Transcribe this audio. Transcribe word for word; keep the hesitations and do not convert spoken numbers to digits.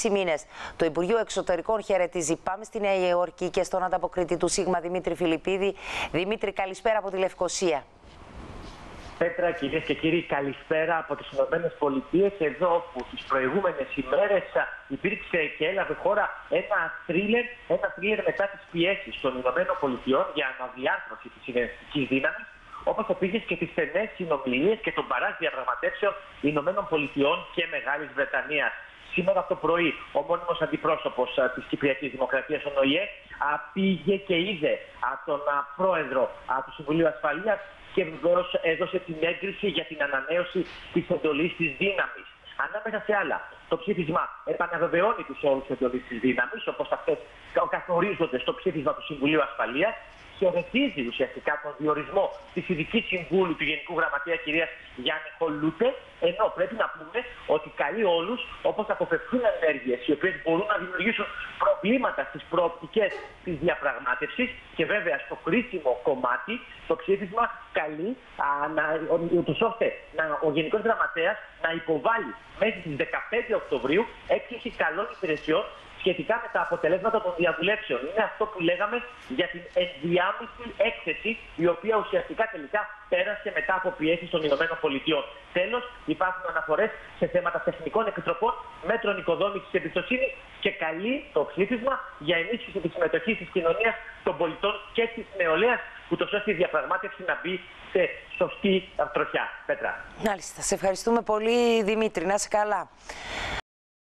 έξι μήνες. Το Υπουργείο Εξωτερικών χαιρετίζει. Πάμε στη Νέα Υόρκη και στον ανταποκρίτη του Σίγμα Δημήτρη Φιλιππίδη. Δημήτρη, καλησπέρα από τη Λευκοσία. Πέτρα, κυρίες και κύριοι, καλησπέρα από τις Ηνωμένες Πολιτείες. Εδώ όπου τις προηγούμενες ημέρες υπήρξε και έλαβε χώρα ένα θρίλερ, ένα θρίλερ μετά τις πιέσεις των Ηνωμένων Πολιτειών για αναδιάρθρωση της ειρηνευτικής δύναμης, όπως επίσης και τις στενές συνομιλίες και τον παράζ διαπραγματεύσεων Ηνωμένων Πολιτειών και Μεγάλης Βρετανίας. Σήμερα το πρωί, ο μόνιμος αντιπρόσωπος της Κυπριακής Δημοκρατίας, ο ΟΗΕ, πήγε και είδε τον πρόεδρο του Συμβουλίου Ασφαλείας και βεβαίως έδωσε την έγκριση για την ανανέωση της εντολής της δύναμης. Ανάμεσα σε άλλα, το ψήφισμα επαναβεβαιώνει τους όρους εντολής της δύναμης, όπως αυτές καθορίζονται στο ψήφισμα του Συμβουλίου Ασφαλείας. Χαιρετίζει ουσιαστικά τον διορισμό της ειδικής συμβούλου του Γενικού Γραμματέα κυρίας Γιάννη Χολούτε, ενώ πρέπει να πούμε ότι καλεί όλους, όπως αποφευχούν ενέργειες οι οποίες μπορούν να δημιουργήσουν προβλήματα στις προοπτικές της διαπραγμάτευσης, και βέβαια στο κρίσιμο κομμάτι το ψήφισμα καλεί α, να, ούτως ώστε να, ο Γενικός Γραμματέας να υποβάλει μέχρι τις δεκαπέντε Οκτωβρίου έκθεση καλών υπηρεσιών σχετικά με τα αποτελέσματα των διαβουλεύσεων. Είναι αυτό που λέγαμε για την ενδιάμεση έκθεση, η οποία ουσιαστικά τελικά πέρασε μετά από πιέσεις των Ηνωμένων Πολιτειών. Τέλος, υπάρχουν αναφορές σε θέματα τεχνικών επιτροπών, μέτρων οικοδόμησης εμπιστοσύνης και καλεί το ψήφισμα για ενίσχυση της συμμετοχής της κοινωνίας των πολιτών και της νεολαίας, ούτως ώστε η διαπραγμάτευση να μπει σε σωστή τροχιά. Πέτρα. Μάλιστα. Σε ευχαριστούμε πολύ, Δημήτρη. Να είσαι καλά.